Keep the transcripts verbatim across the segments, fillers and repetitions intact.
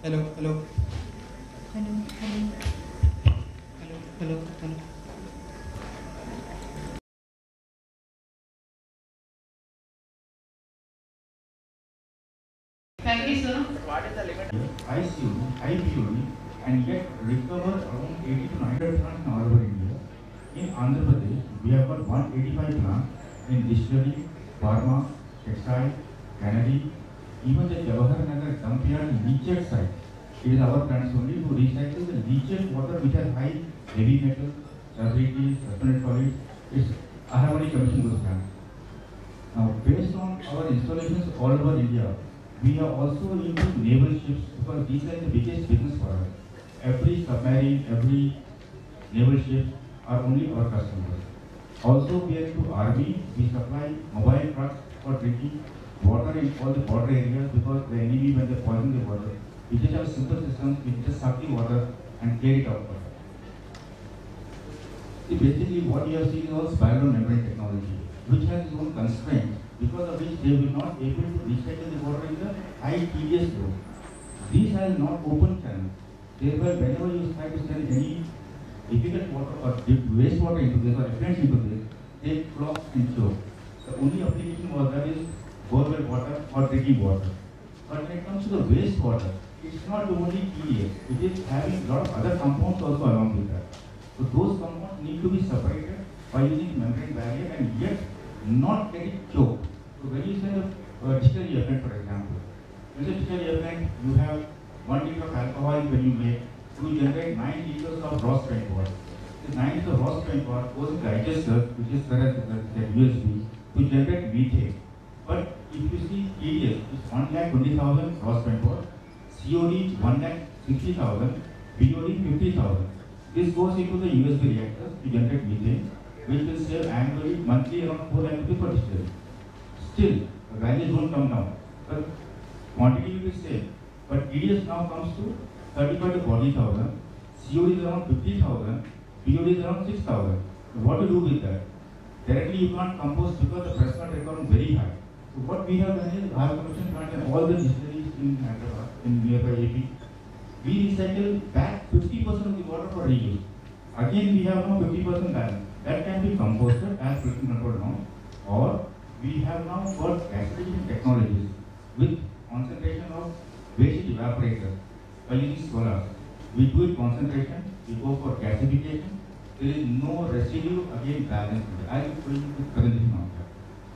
Hello, hello, Hello, hello. hello, hello, hello. Thank you, sir. I C U, I P U D, and yet recover around eighty to ninety plants all over India. In Andhra Pradesh, we have got one hundred eighty-five plants in distillery, pharma, textile, cannery, even the Jawaharnagar dump yard leachate site. It is our plants only to recycle the leachate water which has high heavy metals, turbidity, suspended solids. It's, I have only commissioned those plants. Now, based on our installations all over India, we are also into naval ships because these are the biggest business for us. Every submarine, every naval ship are only our customers. Also, we are into army. We supply mobile trucks for drinking water in all the border areas because the enemy, when they poison the water, we just have simple systems. We just suck the water and clear it out. See, basically, what you have seen is all spiral membrane technology, which has its own constraints, because of which they will not be able to recycle the water in the high tedious flow. These are not open channels. Thereby, whenever you try to send any difficult water or wastewater into this or effluents into this, they clog and choke. The only application was that is borewell water or drinking water. But when it comes to the wastewater, it's not only tedious, it is having a lot of other compounds also along with that. So those compounds need to be separated by using membrane barrier and yet not getting choked. So when you send a uh, distillery effluent, for example, in the distillery effluent, you have one liter of alcohol when you make, you generate nine liters of raw spent water. This nine liters of raw spent water goes to digester, which is the U S B, to generate methane. But if you see T D S, it's one lakh twenty thousand raw spent water, C O D one lakh sixty thousand, B O D fifty thousand. This goes into the U S B reactors to generate methane, which will save annually, monthly around four lakh rupees per distillery. Still, the values won't come down, but quantity will be same. But T D S now comes to thirty-five to forty thousand, C O D is around fifty thousand, B O D is around six thousand. So what to do with that? Directly you can't compost because the pressure requirement is very high. So what we have done is, I have commissioned plant in all the distilleries in Hyderabad, in nearby A P. We recycle back fifty percent of the water for reuse. Again, we have now fifty percent balance. That can be composted as pollution control now, or we have now got gasification technologies with concentration of waste heat evaporators by using solar. We do it concentration, we go for gasification. There is no residue, again balance. I will show you the presentation on that.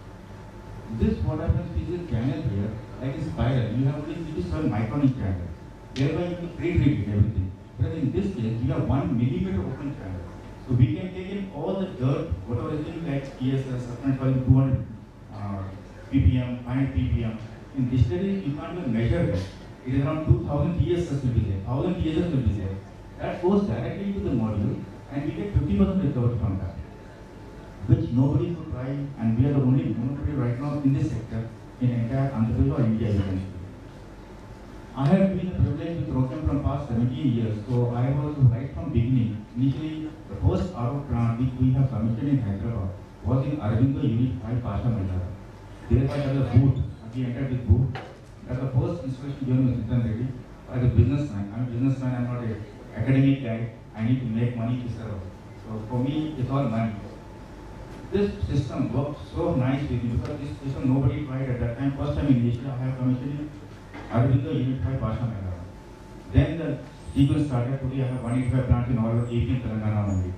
This what happens is a channel here, like a spiral. You have only three to seven micron in channel. Thereby you can pre-treat it everything. Whereas in this case, we have one millimeter open channel. So we can take in all the dirt, whatever is in like T S S, subsequent two hundred uh, P P M, five hundred P P M. In distilleries, you can't even measure it. It is around two thousand T S S will be there, one thousand T S S will be there. That goes directly into the module and we get fifty percent recovery from that, which nobody could try, and we are the only monopoly right now in this sector in entire Andhra Pradesh or India even. I have been privileged with Rochem from past seventeen years, so I was right from beginning. Initially, the first R O plant which we have commissioned in Hyderabad was in Aurobindo Unit five, Pasha Maldara. Thereby, as a booth, we entered with booth. As the first installation given was done ready. As a businessman, I'm a businessman, I'm not an academic guy. I need to make money to serve. So for me, it's all money. This system works so nice with me because this system nobody tried at that time. First time in Asia, I have commissioned Aurobindo Unit five, Pasha Maldara. Then the sequence started. Today I have one hundred eighty-five plants in all over A P and Telangana only.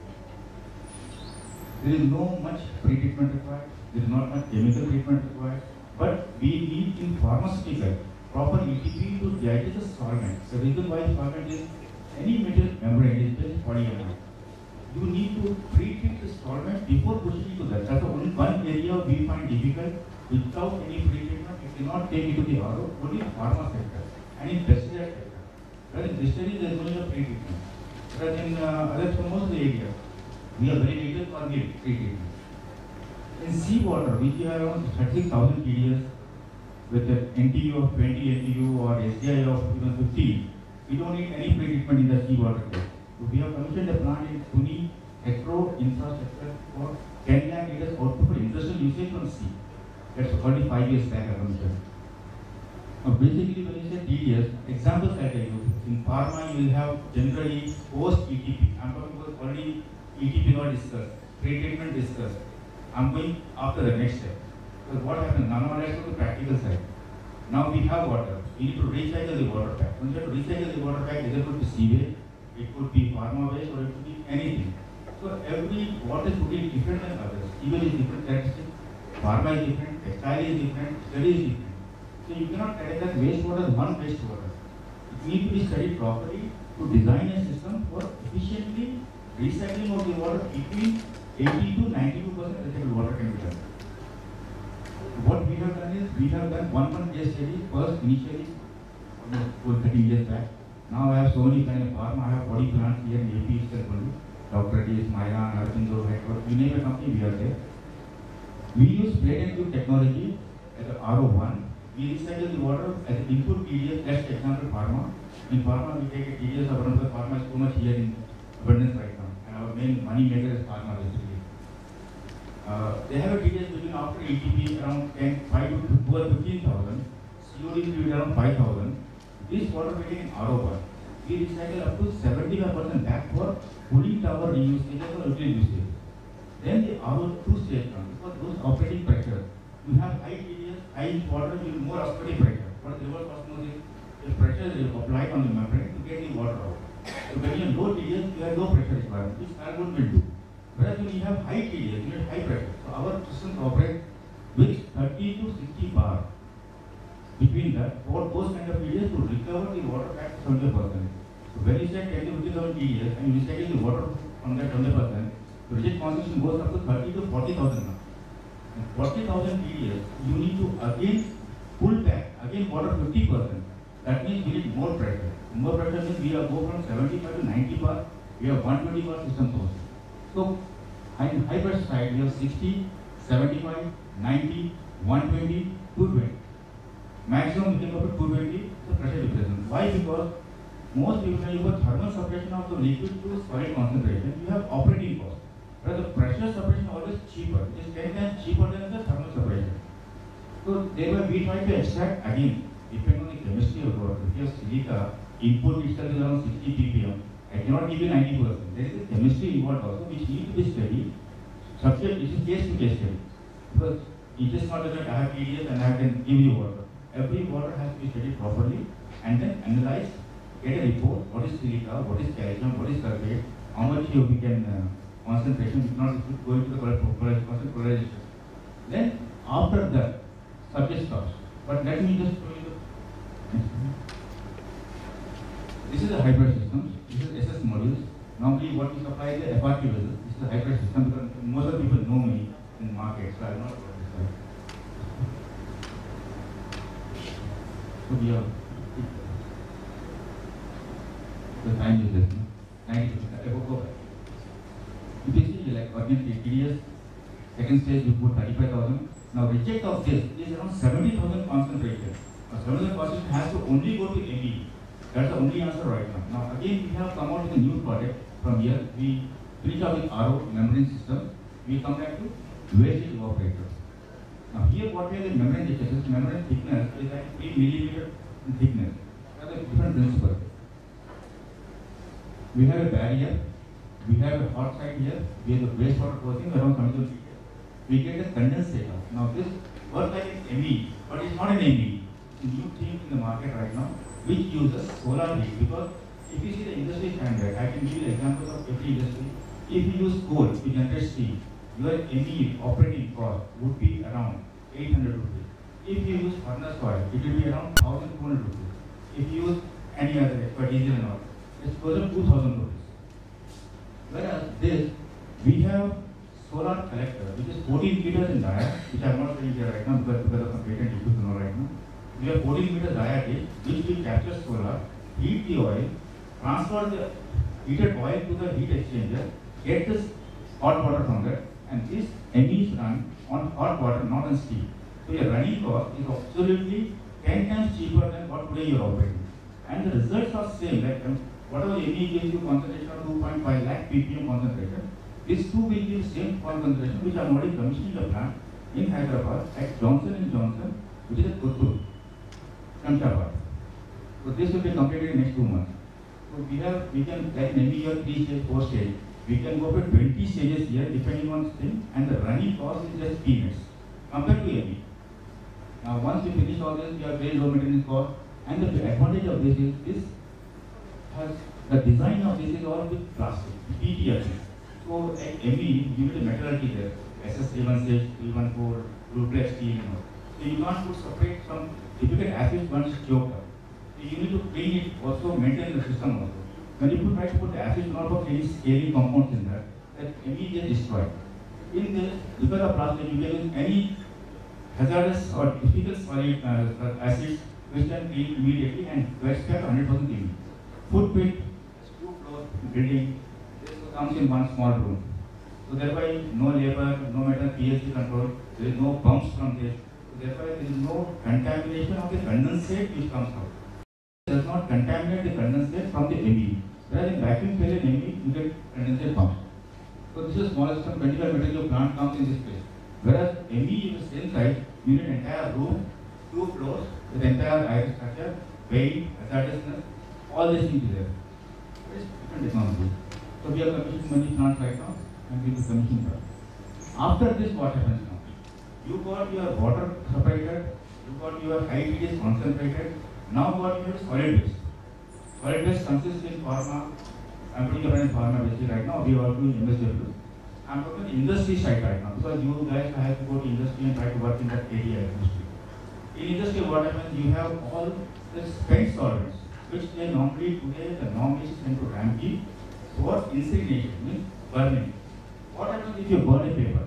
There is no much pre-treatment required. There is not much chemical treatment required. But we need in pharmaceutical proper E T P to digest the solvent. The reason why solvent is any metal membrane is just polyamide. You need to pre-treat the solvent before pushing into that. That's the only one area we find difficult. Without any pre-treatment, you cannot take it to the R O, only in pharma sector and in pesticide sector. Whereas in distillery, there is only a pre-treatment. Whereas in uh, other most of the area, we are very little or we pre-treatment. In seawater, which we have around thirty thousand T D S with an N T U of twenty N T U or S D I of even fifteen, we don't need any pre-treatment in the seawater case. So we have commissioned a plant in Pune, Hetero infrastructure for ten lakh liters output for industrial usage from sea. That's already five years back I commissioned. Now basically when you say T D years, examples I tell you, in pharma you will have generally post-E T P. I'm talking about already E T P not discussed, pre-treatment discussed. I'm going after the next step. Because what happens, now let's go to the practical side. Now we have water. We need to recycle the water pack. When you have to recycle the water pack, either it could be sewage, it could be pharma waste, or it could be anything. So every water is totally different than others. Even is different characteristic. Pharma is different, textile is different, study is different. So you cannot carry that wastewater as one wastewater. It needs to be studied properly to design a system for efficiently recycling of the water between eighty to ninety-two percent recycled water can be done. What we have done is, we have done one one case study first initially, almost thirty years back. Now I have so many kind of pharma, I have body plants here in A P itself only. Doctor D, Mylan, Arvindo, Hector, you name a company, we are there. We use plate and tube technology as a R O one. We recycle the water as an input T D S, let's take example pharma. In pharma, we take a T D S abundance because pharma is so much here in abundance right now. And our main money maker is pharma basically. Uh, they have a T D S between after E T P around ten, five to fifteen thousand, C O D is around five thousand. This water we take in R O one. We recycle up to seventy-five percent back for cooling tower reuse or utility usage. Then the R O two stage comes because those operating pressure. You have high T D S, high water, you have more operating pressure. What is reverse osmosis? The pressure is applied on the membrane to get the water out. So when you have low T D S, you have low pressure requirement, which Argon will do. Whereas when you have high T D S, you have high pressure. So our systems operate with thirty to sixty bar. Between that, for those kind of T D S to recover the water back to seventy percent. So when you say ten to fifty thousand T D S and you recycle the water from that seventy percent, the reject concentration goes up to thirty to forty thousand now. And forty thousand T D S, you need to again pull back, again water fifty percent. That means we need more pressure. More pressure means we have go from seventy-five to ninety bar, we have one twenty bar system also. So, in high pressure side, we have sixty, seventy-five, ninety, one twenty, two twenty. Maximum we can go to two twenty, the pressure difference. Why? Because most people, when you have thermal separation of the liquid to solid concentration, you have operating cost. Whereas the pressure separation is always cheaper. It is ten times cheaper than the thermal separation. So thereby we try to extract again, depending on the chemistry of the water. If you have silica, input itself is around sixty ppm. I cannot give you ninety percent. There is a chemistry involved also which need to be studied. Subject is a case to case study. Because it is not that I have T D S and I can give you water. Every water has to be studied properly and then analyzed, get a report, what is silica, what is calcium, what is sulfate, how much you we can uh, concentration, if not going to the polarization. Then after that, subject stops. But let me just show you the next one. This is a hybrid system. This is S S modules. Normally what we supply is the F R P vessel. This is a hybrid system because most of the people know me in the market, so I will not go this side. So we have the time is this, no? ninety percent. I go back. You can see like organic T D S, second stage you put thirty-five thousand. Now reject of this is around seventy thousand concentration. Now seventy thousand concentration has to only go to M E D. That's the only answer right now. Now again we have come out with a new project from here. We finish up with R O membrane system. We come back to waste evaporator. Now here what we have the membrane thickness. Membrane thickness is like three millimeter in thickness. That's a different principle. We have a barrier. We have a hot side here. We have the wastewater crossing around seventy feet. We get a condensate. Now this works like an M E D, but it's not an M E D. It's a new thing in the market right now, which uses solar heat. Because if you see the industry standard, I can give you examples of every industry. If you use coal to generate steam, your M E D operating cost would be around eight hundred rupees. If you use furnace oil, it will be around one thousand two hundred rupees. If you use any other expert diesel and all, it's closer to two thousand rupees. Whereas this, we have solar collector, which is fourteen meters in diameter, which I am not showing here right now because, because of some patent issues and all right now. We have fourteen meters diameter, which will capture solar, heat the oil, transfer the heated oil to the heat exchanger, get this hot water from there, and this M E is run on hot water, not on steam. So your running cost is absolutely ten times cheaper than what today you are operating. And the results are same, like um, whatever M E gives you concentration of two point five lakh ppm concentration, this two will give same concentration, which I am already commissioning the plant in Hyderabad at Johnson and Johnson, which is at Kotturu, Shamshabad. So this will be completed in next two months. So we have, we can, like maybe your three stage, four stage, we can go for twenty stages here depending on thing, and the running cost is just peanuts compared to M E. Now once we finish all this, we have very low maintenance cost, and the advantage of this is this has, the design of this is all with plastic, P T F. So at M E, you need a metallurgy there, S S three one six, three one four, duplex steel, you know. So you can't put separate some typical acid once choked up. So you need to clean it, also maintain the system also. When you put, try to put the acid not for any scaling compounds in there, that M E gets destroyed. In this, because of plastic, you can use any hazardous or difficult solid uh, acids which can clean immediately and extract one hundred percent clean. Footprint, two floor building, this comes in one small room. So thereby no labor, no matter P L C control, there is no pumps from this. So thereby there is no contamination of the condensate which comes out. It does not contaminate the condensate from the M E. Whereas in vacuum failure in M E, you get condensate pumps. So this is small system, twenty-five meter your plant comes in this place. Whereas M E in the same site, you need entire room, two floors, with entire iron structure, weight, hazardousness, all these things there. It is different technology. So we are commissioning many plants right now, and we will commission them. After this, what happens now? You got your water separated, you got your high T D S concentrated, now what you have solid waste. Solid waste consists in pharma. I'm putting a in pharma basically right now. We are doing M S W. I'm talking industry side right now because you guys have to go to industry and try to work in that area industry. In industry, what happens? You have all the spent solvents, which they normally today the norm is sent to Ramki for incineration, means burning. What happens if you burn a paper?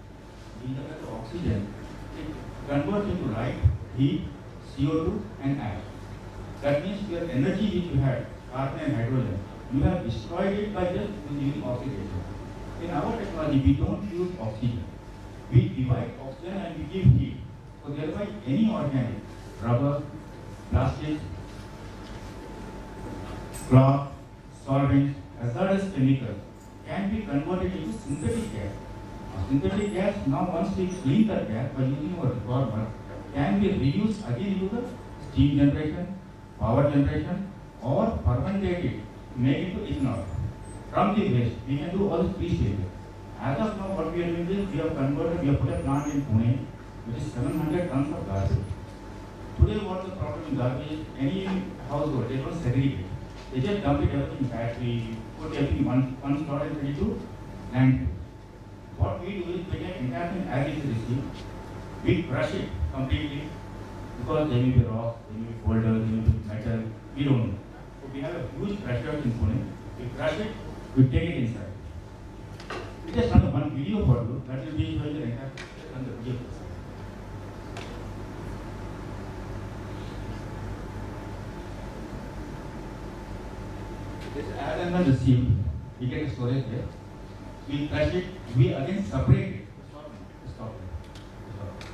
In the oxygen, it converts into light, heat, C O two, and ash. That means your energy which you had, carbon and hydrogen, you have destroyed it by just using oxidation. In our technology, we don't use oxygen. We divide oxygen and we give heat. So thereby any organic, rubber, plastic, cloth, solvents, hazardous chemicals can be converted into synthetic gas. Now, synthetic gas, now once we clean that gas by using our reformer, can be reused again into the steam generation, power generation, or fermentate it to make it to ethanol. From the waste, we can do all the three stages. As of now, what we are doing is we have converted, we have put a plant in Pune, which is seven hundred tons of garbage. Today, what the problem in garbage is, any household, they don't segregate. They just dump it everything in battery, put everything one, one slot and ready to landfill. What we do is we take entire thing as it is received, we crush it completely, because they may be rock, they may be boulder, they may be metal, we don't know. So we have a huge pressure in Pune, we crush it, we take it inside. We just run one video for you, that will be showing the entire process and the video. This as and when received, we get a storage here. We crush it, we again separate it. Stop it. Stop it.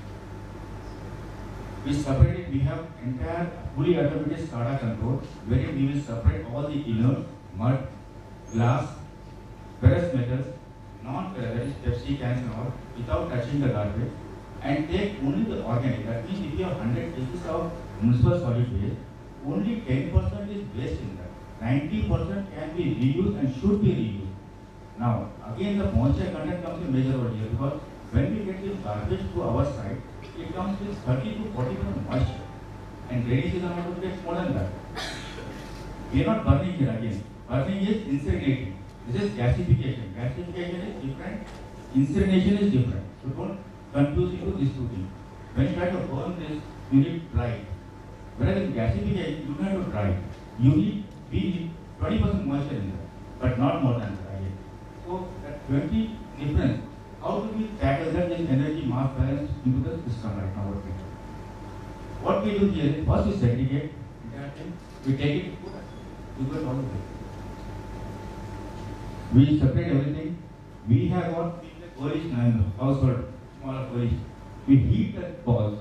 We separate it, we have entire fully automated SCADA control, wherein we will separate all the inert, mud, glass, ferrous metals, non-ferrous, that is Pepsi cans and all, without touching the garbage, and take only the organic. That means if you have one hundred cases of municipal solid waste, only ten percent is waste in that. ninety percent can be reused and should be reused. Now, again the moisture content comes in major role here, because when we get this garbage to our site, it comes with thirty to forty percent moisture. And rainy season also gets more than that. We are not burning here again. Burning is incinerating. This is gasification. Gasification is different. Incineration is different. So don't confuse into these two things. When you try to burn this, you need dry. Whereas in gasification, you don't have to dry. You need be twenty percent moisture in there, but not more than that again. So that twenty difference, how do we tackle that in energy mass balance into the system right now? What we do? What we do here is first we segregate, we take it, we go all the way. We separate everything. We have got polish and household, smaller polish. We heat the balls.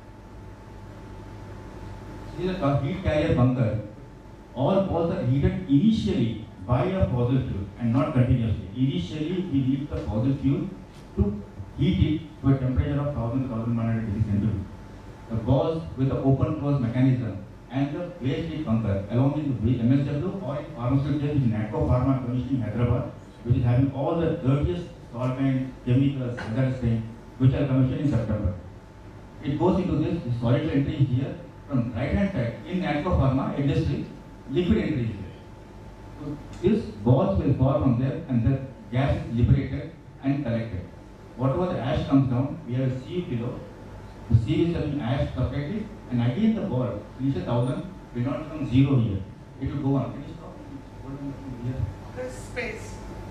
This is a heat carrier bunker. All balls are heated initially by a fossil fuel and not continuously. Initially, we heat the fossil fuel to heat it to a temperature of one thousand to one thousand one hundred degrees centigrade. The balls with the open close mechanism and the waste heat bunker along with the M S W or in pharmaceutical which is NATCO Pharma Commission in Hyderabad, which is having all the dirtiest solvents, chemicals, hazardous things, which are commissioned in September. It goes into this historical entry here from right hand side in NATCO Pharma industry, liquid entry is here. So this balls will fall from there and the gas is liberated and collected. Whatever the ash comes down, we have a sieve below. The sieve is having ash separately, and again the ball, reach a thousand, will not become zero here. It will go on. Can you stop? Hold on here. There's space.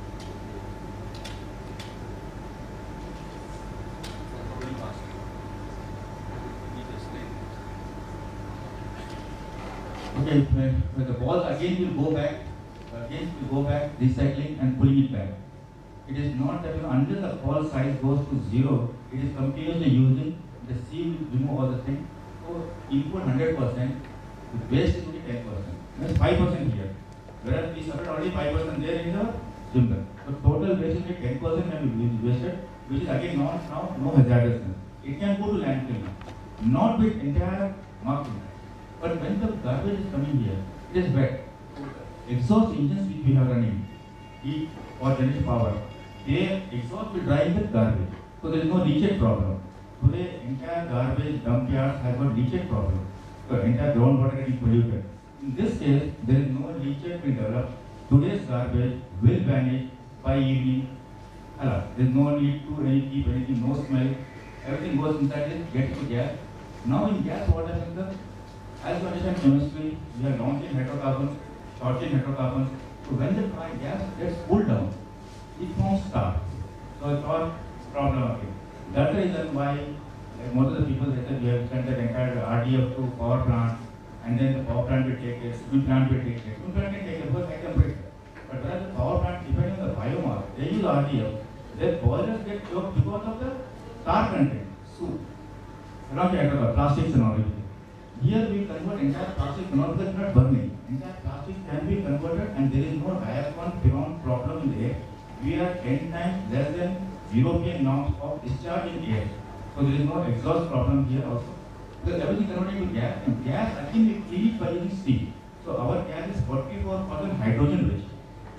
Okay, when, when the balls again will go back, again will go back, recycling and pulling it back. It is not that until the ball size goes to zero, it is continuously using the sieve will remove all the things. So input one hundred percent, the waste is only ten percent. That's five percent here. Whereas we suffered already five percent there in the timber. So total waste is only ten percent can be wasted, which is again not now no hazardousness. It can go to landfill now, not with entire marking. But when the garbage is coming here, it is wet. Exhaust engines which we have running, heat or generate power, their exhaust will dry with garbage. So there is no leachate problem. Today, entire garbage dump yards have got leachate problem. So entire groundwater getting polluted. In this case, there is no leachate will develop. Today's garbage will vanish by evening. Hello. There is no need to any, keep anything, no smell. Everything goes inside this, gets to gas. Now in gas, what happens, sir? As you understand chemistry, we are long chain hydrocarbons, short chain hydrocarbons. So when the gas gets cooled down, it forms tar. So it's all problem again. That's the reason why like most of the people say that we have sent the entire R D F to power plant, and then the power plant will take it, steam plant will take it. Steam plant can take it because high temperature. But whereas the power plant, depending on the biomass, they use R D F. Their boilers get choked because of the tar content, soot, not the plastics and all. Here we convert entire plastic not because it's not burning. Entire plastic can be converted and there is no diaphragm phenom problem in the air. We are ten times less than European norms of discharge in air. So there is no exhaust problem here also. Because everything converted to gas and gas again we clean it by using steam. So our gas is forty-four percent hydrogen rich.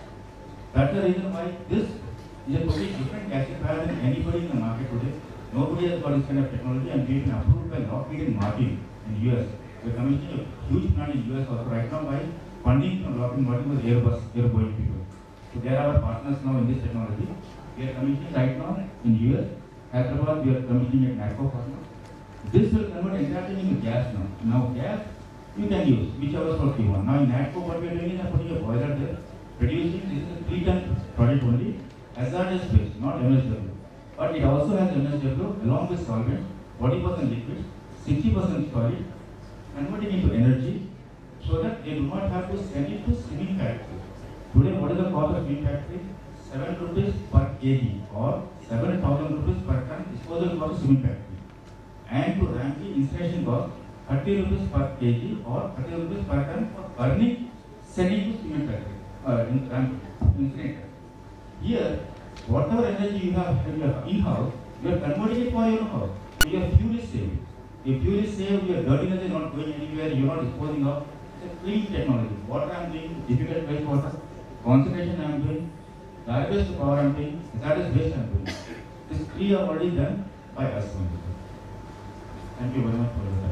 That's the reason why this is a totally different gasifier than anybody in the market today. Nobody has got this kind of technology and we've been approved by Lockheed Martin in U S. We are commissioning a huge plant in U S also right now by funding from Lockheed Martin with Airbus, Airboeing people. So they are our partners now in this technology. We are commissioning right now in U S. Hyderabad, we are commissioning at NATCO Pharma. This will convert entirely into gas now. Now gas you can use whichever source you want. Now in NATCO what we are doing is putting a boiler there, producing this is a three ton project only, hazardous waste, not M S W. But it also has M S W along with solvent, forty percent liquid, sixty percent solid, converting into energy so that they do not have to send it to cement factory. Today, what is the cost of cement factory? seven rupees per kg or seven thousand rupees per ton disposal cost of cement factory. And to Ramki installation cost, thirty rupees per kg or thirty rupees per ton for burning, sending to cement factory, uh, in Ramki, incinerator. Here, whatever energy you have in-house, you are converting it for your house. So your fuel is saved. If fuel is saved, your dirtiness is not going anywhere, you are not disposing of. It's a clean technology. Water I am doing, difficult waste water, concentration I am doing, garbage to power I am doing, hazardous waste I am doing. These three are already done by us. Thank you very much for your time.